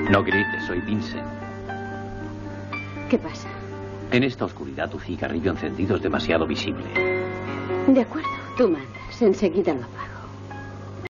No grites, soy Vincent. ¿Qué pasa? En esta oscuridad tu cigarrillo encendido es demasiado visible. De acuerdo, tú mandas. Enseguida lo apago.